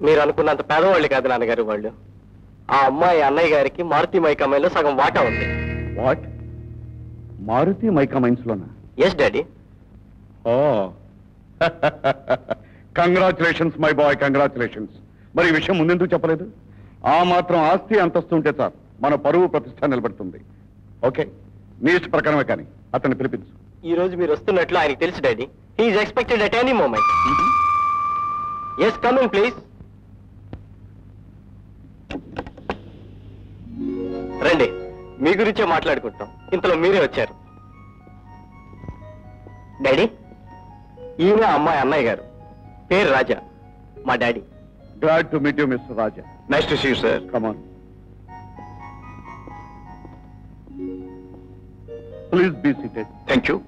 మీరు అనుకున్నంత పేదవాళ్ళు కాదు నాన్నగారు వాళ్ళు. ఆ అమ్మాయి అన్నయ్య గారికి మారుతి మైకా మైన్లో సగం వాటా ఉంది. వాట్? మారుతి మైకా మైన్స్ లోనా? Yes daddy. Oh congratulations my boy, congratulations. మరి ఈ విషయం ముందెందుకు చెప్పలేదు? ఆ మాత్రం ఆస్తి అంతస్తు ఉంటే చాలు, మన పరువు ప్రతిష్ట నిలబడుతుంది. ఓకే, నీ ఇష్ట ప్రకారమే, కానీ అతన్ని పిలిపించు. ఈ రోజు మీరు వస్తున్నట్లు ఆయనకి తెలుసు daddy. He's expected at any moment. Yes, come in please. రండి, మీ గురించే మాట్లాడుకుంటాం. ఇంతలో మీరే వచ్చారు. డాడీ, ఈయన అమ్మాయి అన్నయ్య గారు, పేరు రాజా, మా daddy. Glad to meet you, Mr. Raja. Nice to see you, sir. Come on. Please be seated. Thank you.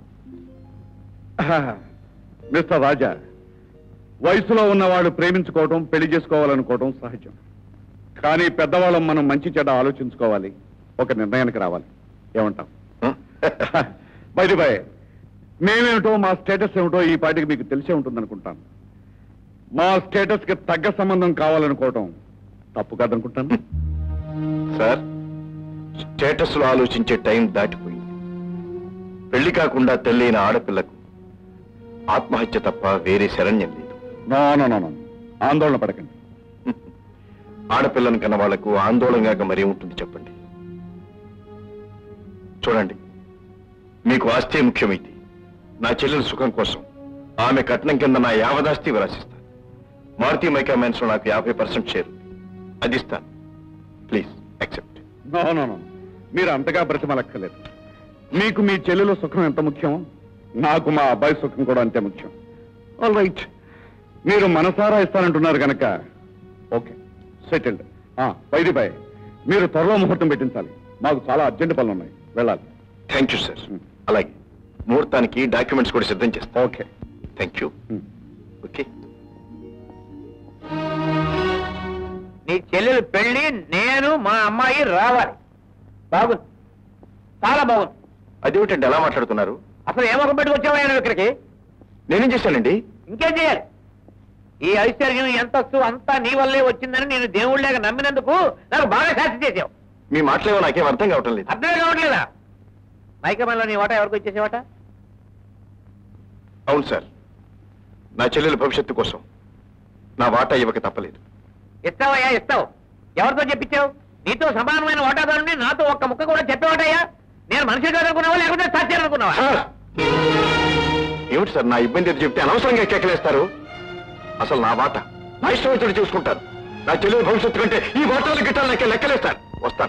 Mister Raja, వయసులో ఉన్నవాళ్ళు ప్రేమించుకోవటం, పెళ్లి చేసుకోవాలనుకోవటం సహజం. కానీ పెద్దవాళ్ళం మనం మంచి చెడ్డ ఆలోచించుకోవాలి, ఒక నిర్ణయానికి రావాలి. ఏమంటాం? బై ది బై, మేమేమిటో మా స్టేటస్ ఏమిటో ఈ పాటికి మీకు తెలిసే ఉంటుందనుకుంటాను. మా స్టేటస్ కి తగ్గ సంబంధం కావాలనుకోవటం తప్పు కాదనుకుంటాను. సార్, స్టేటస్ లో ఆలోచించే టైం దాటిపోయింది. పెళ్లి కాకుండా తెల్లైన ఆడపిల్లకు ఆత్మహత్య తప్ప వేరే శరణ్యం లేదు. నో నో నో నో, ఆందోళన పడకండి. ఆడపిల్లను కన్న వాళ్లకు ఆందోళనగా మరీ ఉంటుంది చెప్పండి. చూడండి, మీకు ఆస్తే ముఖ్యమైతే నా చెల్లెల సుఖం కోసం ఆమె కట్నం కింద నా యావదాస్తి విరాసిస్తాను. మారుతి మైకా మైన్స్ లో నాకు 50% షేర్ అది ఇస్తాను. Please accept. No no no, మీరు అంతగా బ్రతిమలక్కర్లేదు. మీకు మీ చెల్లెల సుఖం ఎంత ముఖ్యం, నాకు మా అబ్బాయి సుఖం కూడా అంతే ముఖ్యం. ఆల్ రైట్, మీరు మనసారా ఇస్తానంటున్నారు కనుక okay, settled. By the by, మీరు త్వరలో ముహూర్తం పెట్టించాలి. మాకు చాలా అర్జెంట్ పనులు ఉన్నాయి, వెళ్ళాలి. Thank you sir. అలాగే ముహూర్తానికి డాక్యుమెంట్స్ కూడా సిద్ధం చేస్తాం. Okay, thank you. ఓకే, నీ చెల్లెలు పెళ్లి నేను మా అమ్మాయి రావాలి. బాగుంది, చాలా బాగుంది. అదేమిటండి ఎలా మాట్లాడుతున్నారు? అసలు ఏమొక పెట్టుకు వచ్చావా నువ్వు ఇక్కడికి? నేనేం చేశానండి? ఇంకేం చేయాలి? ఈ ఐశ్వర్యం ఎంతస్తు అంతా నీ వల్లే వచ్చిందని నేను దేవుళ్ళగా నమ్మినందుకు నాకు బాగా శాస్తి చేసావు. మీ మాటలేవో నాకేం అర్థం కావటం లేదు. అర్థమే కావట్లేదా? మైకమల్లో నీ వాటా ఎవరికి వచ్చేసేవాట? అవును సార్, నా చెల్లెల భవిష్యత్తు కోసం నా వాటా ఇవ్వక తప్పలేదు. ఇస్తావయ్యా, ఇస్తావు. ఎవరితో చెప్పించావు? నీతో సమానమైన వాటాదారుని నాతో ఒక్క ముక్క కూడా చెప్పేవాటయ్యా? నేను మనిషి కాదనుకున్నావా లేకపోతే సత్యాలనుకున్నావా? ఏమిటి సార్, నా ఇబ్బంది ఎదురు చెప్తే అనవసరంగా కేకలేస్తారు? అసలు నా వాటా నా ఇష్టం వచ్చి చూసుకుంటారు. నా చెల్లెల భవిష్యత్తు కంటే ఈ వాటాలు గిట్టాలు నాకే లెక్కలేస్తారు. వస్తాను.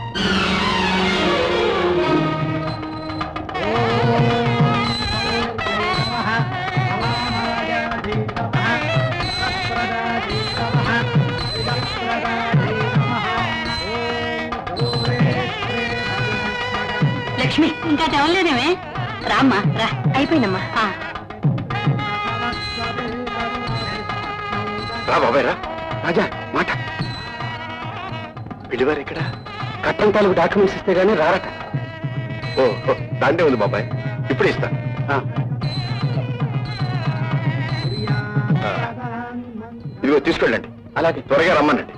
లక్ష్మి, ఇంకా తెవలేదేమే? రామ్మా, రా. అయిపోయిందమ్మా. రా బాబాయ్, రా. రాజా మాట. పిలివారు ఇక్కడ కట్టం తాలూకు డాక్యుమెంట్స్ ఇస్తే గానీ రారట. ఓ దాందే ఉంది బాబాయ్, ఇప్పుడే ఇస్తాను. ఇదిగో తీసుకెళ్ళండి. అలాగే, త్వరగా రమ్మనండి.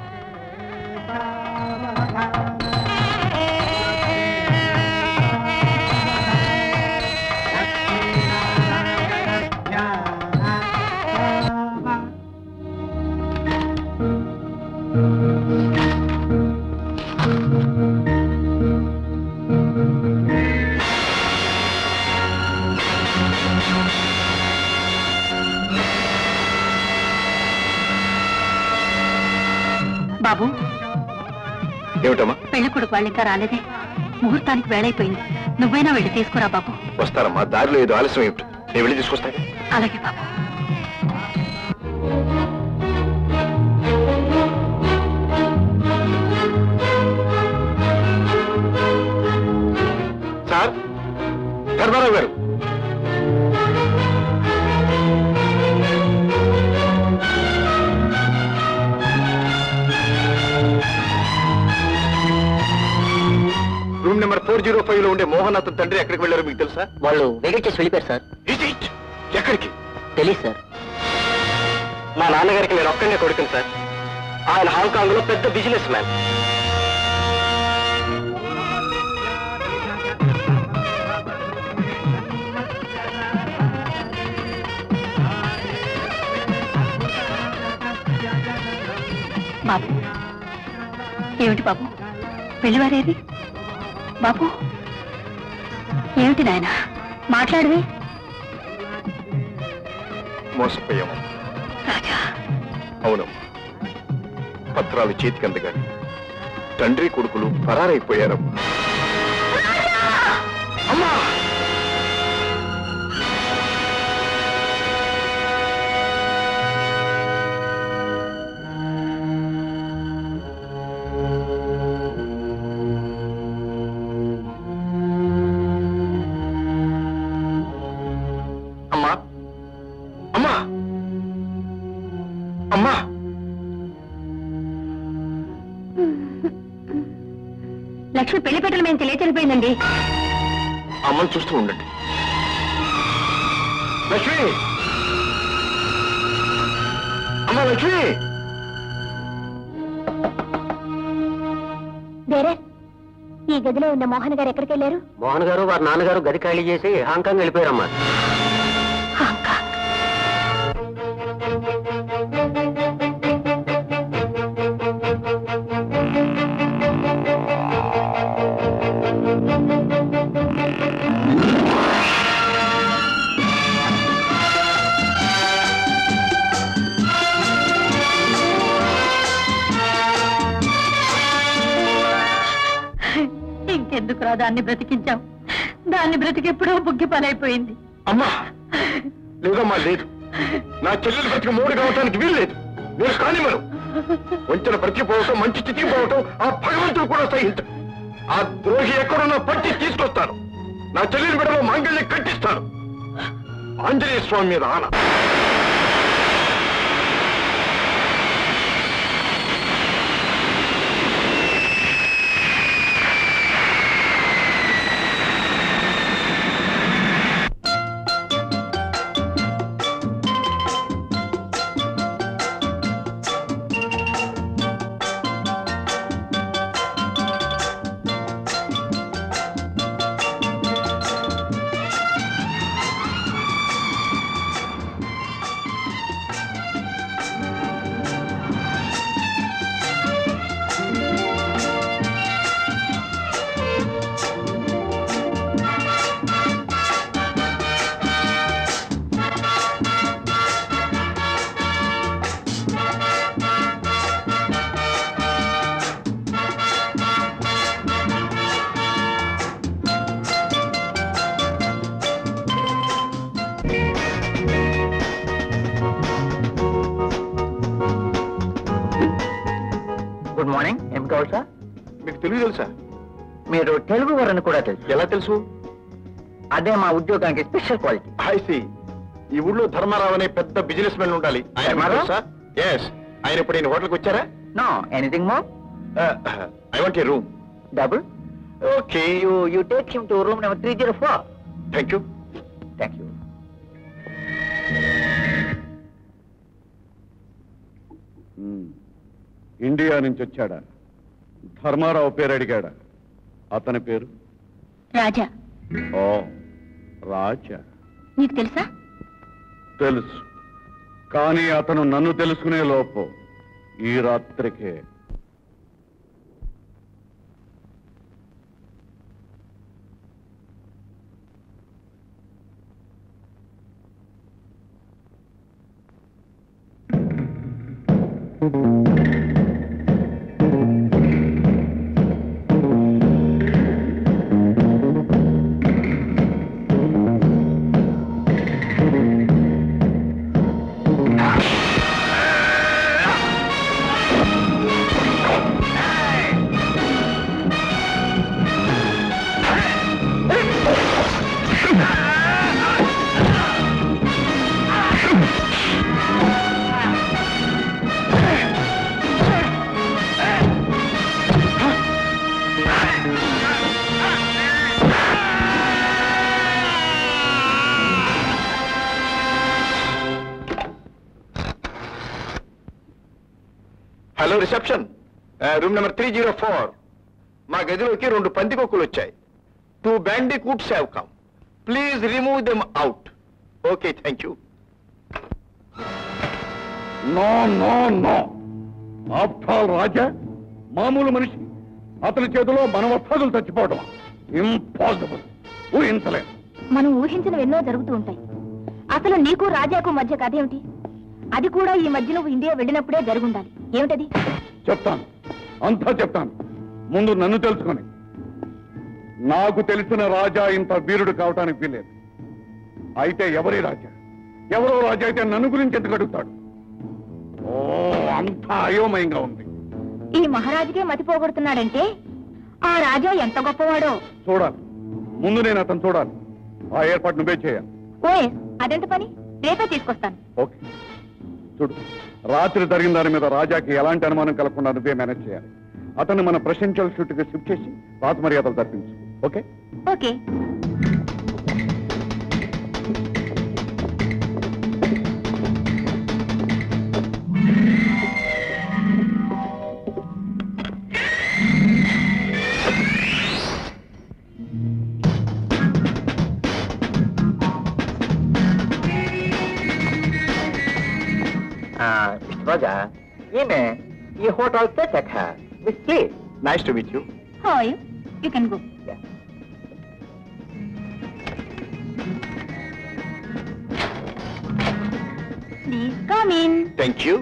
బాబు, ఏమిటమ్మా? పెళ్లి కొడుకు వాళ్ళు ఇంకా రాలేదే. ముహూర్తానికి వేళైపోయింది. నువ్వైనా వెళ్ళి తీసుకురా బాబు. వస్తారమ్మా, దారిలో ఏదో ఆలస్యం ఏమిటి, నేను వెళ్ళి తీసుకొస్తాను. అలాగే బాబు. సార్, ధర్మారావు గారు. రూమ్ నెంబర్ 405 లో ఉండే మోహన్ అతని తండ్రి ఎక్కడికి వెళ్ళారో మీకు తెలుసా? వాళ్ళు వెయిట్ చేసి వెళ్ళిపోయారు సార్. ఎక్కడికి? తెలియదు సార్. మా నాన్నగారికి నేను ఒక్కనే కొడుకుని సార్. ఆయన హాంకాంగ్ లో పెద్ద బిజినెస్ మ్యాన్. బాబు ఏమిటి బాబు పెళ్లివారేది? బాబు ఏమిటి నాయన మాట్లాడవే? మోసపోయాము రాజా. అవునమ్మా, పత్రాలు చేతికి అందగాని తండ్రి కొడుకులు పరారైపోయారమ్మా. అమ్మా లక్ష్మి పెళ్లి పెట్టలు మేము తెలియచెల్లిపోయిందండి. అమ్మని చూస్తూ ఉండండి. లక్ష్మి, అమ్మ లక్ష్మి. వేరే ఈ గదిలో ఉన్న మోహన్ గారు ఎక్కడికి వెళ్ళారు? మోహన్ గారు వారి నాన్నగారు గది ఖాళీ చేసి హాంకాంగ్ వెళ్ళిపోయారమ్మా. హాంకాంగ్. ఇంకెందుకురా దాన్ని బ్రతికించాం? దాన్ని బ్రతికెప్పుడో బుగ్గి పనైపోయింది. అమ్మా లేదమ్మా, లేదు. నా చెల్లెలు బ్రతికి మూడు కావటానికి వీల్లేదు. నేను కానివ్వను. వంచన బ్రతికిపోవటం, మంచి చితికిపోవటం ఆ భగవంతుడు కూడా సహించడు. ఆ ద్రోహి ఎక్కడున్నా పట్టి తీసుకొస్తాను. నా చెల్లెలి బిడ్డలో మాంగళ్యం కట్టిస్తాను. ఆంజనేయ స్వామి మీద ఆన. Good morning. ఏం కావాలి సార్? మీకు తెలుగు తెలుసా? మీరు తెలుగు వారని కూడా తెలుసు. ఎలా తెలుసు? అదే మా ఉద్యోగానికి స్పెషల్ క్వాలిటీ. హాయ్సి, ఈ ఊళ్ళో ధర్మారావు అనే పెద్ద బిజినెస్ మ్యాన్ ఉండాలి. ధర్మారావు? ఎస్. ఆయన ఇప్పుడు నేను హోటల్కి వచ్చారా? No. Anything more? I want a room. Double? Okay. You take him to room number 304. Thank you. Thank you. India నుంచి వచ్చాడా? ధర్మారావు పేరు అడిగాడా? అతని పేరు రాజా. ఓ రాజా. నీకు తెలుసా? తెలుసు, కానీ అతను నన్ను తెలుసుకునే లోపు ఈ రాత్రికే. Hello reception, room number 304. మా గదిలోకి 2 పందికొక్కులు వచ్చాయి. 2 bandicoots have come. Please remove them out. Okay, thank you. No no no. After all Raja మామూలు మనిషి, అతని చేతిలో మన వస్తాదులు చచ్చిపోవడం ఇంపాసిబుల్. ఊహించలేదు. మనం ఊహించినవి ఎన్నో జరుగుతూ ఉంటాయి. అసలు నీకు రాజాకు మధ్య కథ ఏమిటి? అది కూడా ఈ మధ్య నువ్వు ఇండియా వెళ్ళినప్పుడే జరుగుండాలి. ఏమిటది? చెప్తాను, అంతా చెప్తాను. ముందు నన్ను తెలుసుకొని. నాకు తెలిసిన రాజా ఇంత వీరుడు కావటానికి వీలేదు. అయితే ఎవరి రాజా? ఎవరో రాజా అయితే నన్ను గురించి ఎందుకు అడుగుతాడు? ఓ, అంతా అయోమయంగా ఉంది. ఈ మహారాజుకే మతిపోగొడుతున్నాడంటే ఆ రాజా ఎంత గొప్పవాడో చూడాలి. ముందు నేను అతను చూడాలి. ఆ ఏర్పాటు నువ్వే చేయాలి. ఓయ్, అదెంత పని? రేపే తీసుకొస్తాను. ఓకే. చూడు, రాత్రి జరిగిన దాని మీద రాజాకి ఎలాంటి అనుమానం కలగకుండా నువ్వే మేనేజ్ చేయాలి. అతన్ని మన ప్రెసిడెన్షియల్ షూట్ కి షిఫ్ట్ చేసి రాజమర్యాదలు తప్పించు. ఓకే? ఓకే. రోజా, ఈమె ఈ hotel set miss please. Nice to meet you. How are you? You can go. Please come in. Thank you.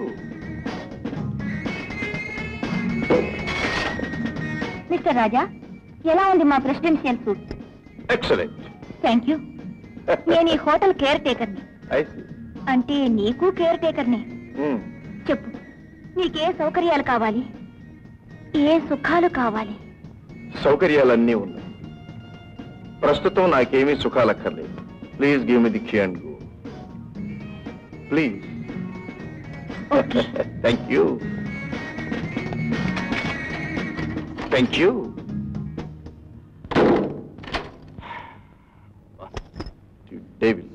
Mister Raja, ఎలా ఉంది మా presidential suite? Excellent. Thank you. నేను ఈ హోటల్ కేర్ టేకర్ని. I see. అంటే నీకు కేర్ టేకర్ని. చెప్పు, నీకే సౌకర్యాలు కావాలి, ఏ సుఖాలు కావాలి? సౌకర్యాలన్నీ ఉన్నాయి. ప్రస్తుతం నాకేమీ సుఖాలక్కర్లేదు. Please give me the key and go please. Thank you. Thank you. David,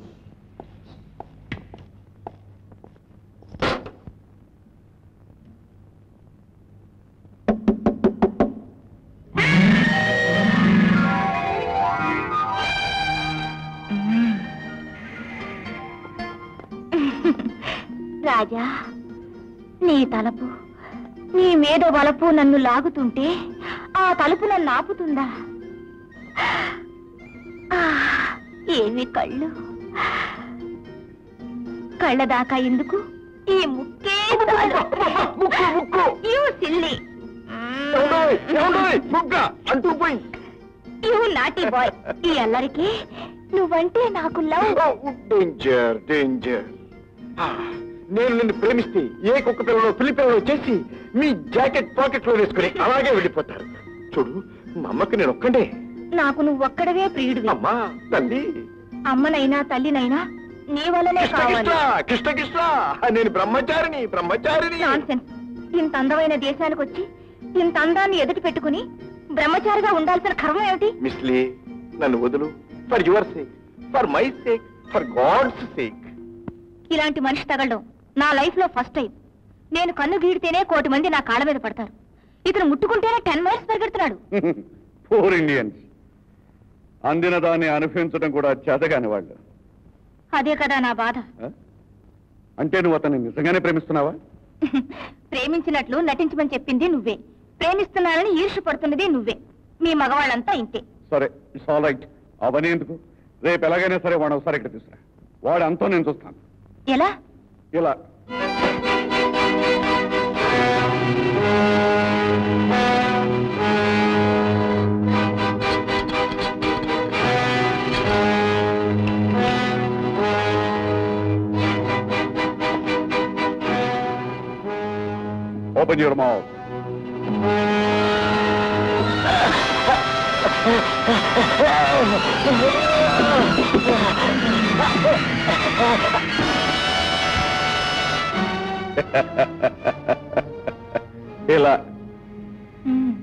Raja, నీ తలపు, నీ మీద వలపు నన్ను లాగుతుంటే ఆ తలుపు నన్ను ఆపుతుందా? ఏమి కళ్ళు, కళ్ళ దాకా ఎందుకు? ఈ ముక్కే సిల్లి, నాటి బాయ్. ఈ అల్లరికి నువ్వంటే నాకు లవ్. Danger danger. నేను నిన్ను ప్రేమిస్తే ఏ కుక్క పిల్లలో పిల్లి పిల్లలో చేసి మీ జాకెట్ పాకెట్ లో వేసుకుని అలాగే వెళ్ళిపోతారు. చూడు, మా అమ్మకి నేను ఒక్కడే. నాకు నువ్వు ఒక్కడవే ప్రియుడివి. అమ్మా తల్లి, అమ్మనైనా తల్లినైనా నీ వల్లనే కావాలి. కృష్ణ కృష్ణ, నేను బ్రహ్మచారిని బ్రహ్మచారిని. నాన్సెన్స్. ఇంత అందమైన దేశానికి వచ్చి ఇంత అందాన్ని ఎదుటి పెట్టుకుని బ్రహ్మచారిగా ఉండాల్సిన కర్మ ఏమిటి? మిస్లీ, నన్ను వదులు. For your sake, for my sake, for God's sake. ఇలాంటి మనిషి తగలడం నా లైఫ్ లో ఫస్ట్ టైం. నేను కన్ను గీడితేనే 1,000,000 మంది నా కాళ్ళ మీద పడతారు. ఇతను ముట్టుకుంటేనే 10 మైల్స్ పరిగెడుతున్నాడు. Poor Indians. అందిన దాన్ని అనుభవించడం కూడా చేతగాని వాళ్ళు. అదే కదా నా బాధ. అంటే నువ్వు అతన్ని నిజంగానే ప్రేమిస్తున్నావా? ప్రేమించినట్లు నటించమని చెప్పింది నువ్వే, ప్రేమిస్తున్నానని ఈర్ష్య పడుతున్నది నువ్వే. మీ మగవాళ్ళంతా ఇంతే. సరే, ఇట్స్ ఆల్ రైట్. అవన్నీ ఎందుకు? రేపు ఎలాగైనా సరే వాడు ఒకసారి ఇక్కడ తీసుకురా. వాడు అంతా నేను చూస్తాను. ఎలా? ఇలా. Open your mouth.